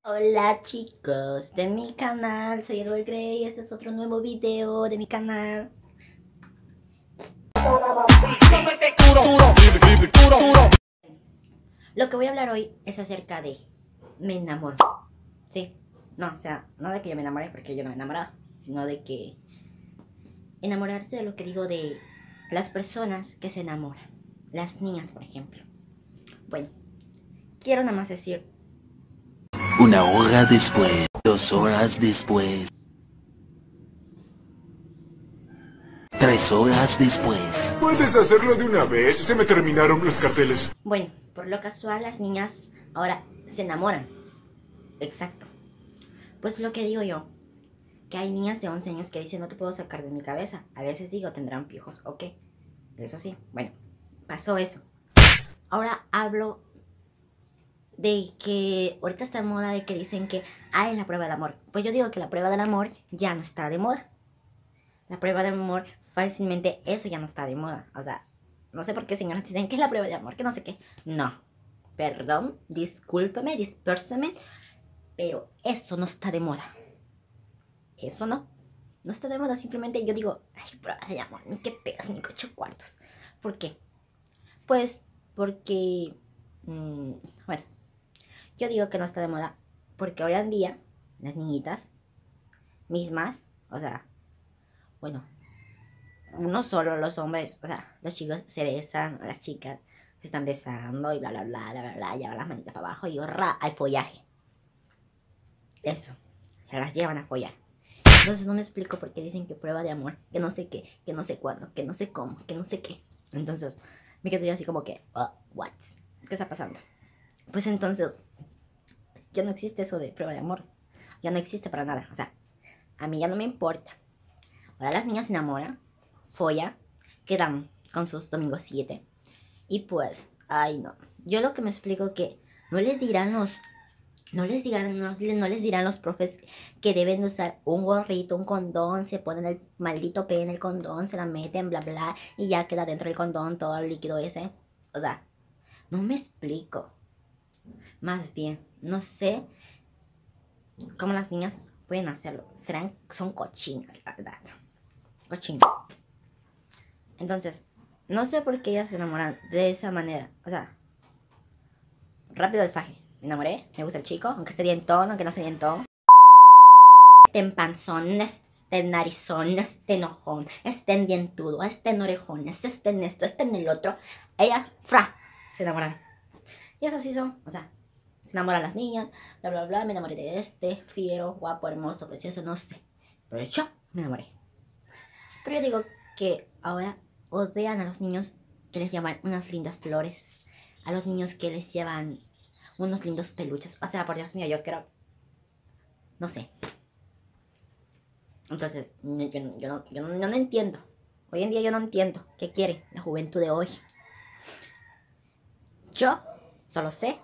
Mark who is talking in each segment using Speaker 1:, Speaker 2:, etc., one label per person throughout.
Speaker 1: Hola chicos de mi canal, soy Edward Grey y este es otro nuevo video de mi canal. Lo que voy a hablar hoy es acerca de me enamoro. Sí, no, o sea, no de que yo me enamoré porque yo no me he enamorado, sino de que enamorarse de lo que digo de las personas que se enamoran. Las niñas, por ejemplo. Bueno, quiero nada más decir,
Speaker 2: Una hora después, 2 horas después, 3 horas después.
Speaker 3: ¿Puedes hacerlo de una vez? Se me terminaron los carteles.
Speaker 1: bueno, por lo casual las niñas ahora se enamoran. Exacto. Pues lo que digo yo, que hay niñas de 11 años que dicen no te puedo sacar de mi cabeza. A veces digo, tendrán piojos, ok. Eso sí, bueno, pasó eso. Ahora hablo de que ahorita está de moda de que dicen que hay la prueba del amor. Pues yo digo que la prueba del amor ya no está de moda. La prueba del amor, fácilmente eso ya no está de moda. O sea, no sé por qué señoras dicen que es la prueba de amor, que no sé qué. No, perdón, discúlpeme, dispérsame, pero eso no está de moda. Eso no está de moda. Simplemente yo digo, ay, prueba de amor, ni qué pegas, ni 8 cuartos. ¿Por qué? Pues porque, bueno, yo digo que no está de moda porque hoy en día las niñitas mismas, o sea, bueno, no solo los hombres, o sea, los chicos se besan, las chicas se están besando y bla, bla, bla, bla, bla, bla, llevan las manitas para abajo y ¡ra! Hay follaje. Eso, se las llevan a follar. Entonces no me explico por qué dicen que prueba de amor, que no sé qué, que no sé cuándo, que no sé cómo, que no sé qué. Entonces me quedo yo así como que, what? ¿Qué está pasando? Pues entonces, ya no existe eso de prueba de amor. Ya no existe para nada. O sea, a mí ya no me importa. Ahora las niñas se enamoran, follan, quedan con sus domingos 7. Y pues, ay no. Yo lo que me explico que no les dirán los no les dirán los profes que deben usar un gorrito, un condón, se ponen el maldito pene en el condón, se la meten, bla, bla, y ya queda dentro del condón todo el líquido ese. O sea, no me explico. Más bien, no sé cómo las niñas pueden hacerlo. Son cochinas, la verdad. Cochinas. Entonces, no sé por qué ellas se enamoran de esa manera. O sea, rápido el faje. Me enamoré, me gusta el chico, aunque esté dientón, aunque no esté dientón. Estén panzón, estén narizón, estén enojón, estén dientudo, estén orejones, estén esto, estén el otro. Ellas, se enamoran. Y esas sí son, o sea, se enamoran las niñas, bla, bla, bla, me enamoré de este, fiero, guapo, hermoso, precioso, no sé. Pero yo me enamoré. Pero yo digo que ahora odian a los niños que les llaman unas lindas flores, a los niños que les llevan unos lindos peluches. O sea, por Dios mío, yo quiero, no sé. Entonces, yo no entiendo. Hoy en día yo no entiendo qué quiere la juventud de hoy. Yo solo sé,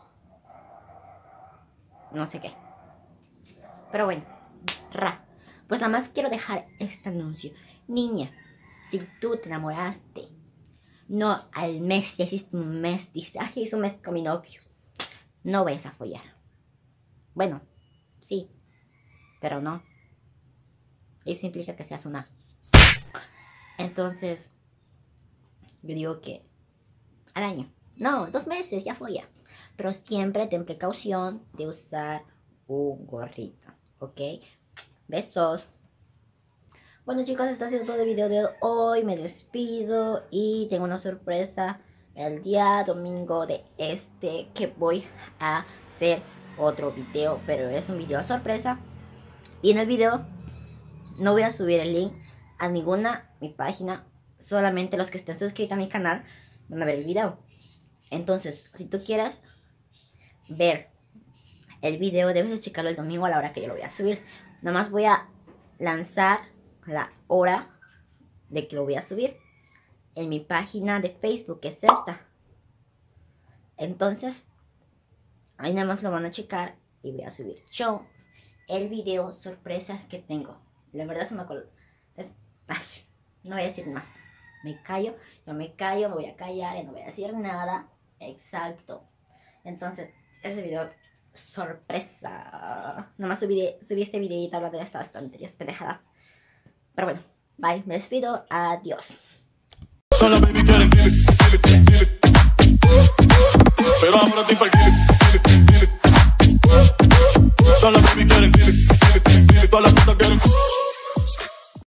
Speaker 1: no sé qué. Pero bueno, pues nada más quiero dejar este anuncio. Niña, si tú te enamoraste, no al mes, ya hiciste un mes, dices, ay, hice un mes con mi novio, no vayas a follar. Bueno, sí, pero no. Eso implica que seas una. Entonces, yo digo que al año. No, 2 meses, ya folla. Pero siempre ten precaución de usar un gorrito, ¿ok? Besos. Bueno chicos, este ha sido todo el video de hoy. Me despido y tengo una sorpresa el día domingo de que voy a hacer otro video, pero es un video sorpresa. Y en el video no voy a subir el link a ninguna mi página, solamente los que estén suscritos a mi canal van a ver el video. Entonces, si tú quieres ver el video, debes de checarlo el domingo a la hora que yo lo voy a subir. Nada más voy a lanzar la hora de que lo voy a subir en mi página de Facebook, que es esta. Entonces, ahí nada más lo van a checar y voy a subir yo el video sorpresa que tengo. La verdad es una no voy a decir más. Me callo, yo me callo, me voy a callar y no voy a decir nada. Exacto. Entonces, ese video sorpresa. Nomás subí este videito hablando de estas tonterías, pendejadas. Pero bueno, bye, me despido, adiós.
Speaker 4: Pero ahora estoy